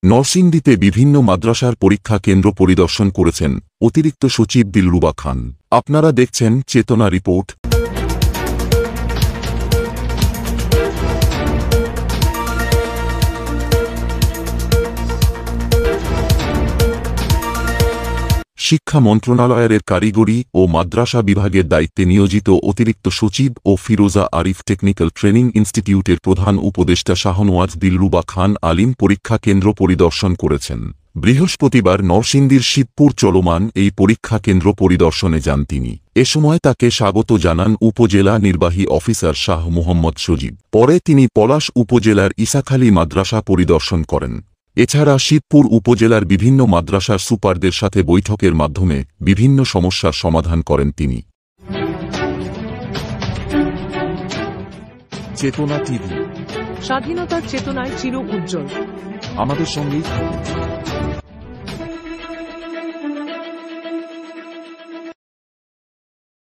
নরসিংদীতে বিভিন্ন মাদ্রাসার পরীক্ষা কেন্দ্র পরিদর্শন করেছেন অতিরিক্ত সচিব দিলরুবা খান। আপনারা দেখছেন চেতনা রিপোর্ট। শিক্ষা মন্ত্রণালয়ের কারিগরি ও মাদ্রাসা বিভাগের দায়িত্বে নিয়োজিত অতিরিক্ত সচিব ও ফিরোজা আরিফ টেকনিক্যাল ট্রেনিং ইনস্টিটিউটের প্রধান উপদেষ্টা শাহনওয়াজ দিলরুবা খান আলিম পরীক্ষা কেন্দ্র পরিদর্শন করেছেন। বৃহস্পতিবার নরসিংদীর শিবপুর চলমান এই পরীক্ষা কেন্দ্র পরিদর্শনে যান তিনি। এ সময় তাকে স্বাগত জানান উপজেলা নির্বাহী অফিসার শাহ মোহাম্মদ সজীব। পরে তিনি পলাশ উপজেলার ইসাখালী মাদ্রাসা পরিদর্শন করেন। এছাড়া শিবপুর উপজেলার বিভিন্ন মাদ্রাসার সুপারদের সাথে বৈঠকের মাধ্যমে বিভিন্ন সমস্যার সমাধান করেন তিনি। চেতনা টিভি, স্বাধীনতার চেতনায় চির উজ্জ্বল। আমাদের সঙ্গেই থাকুন।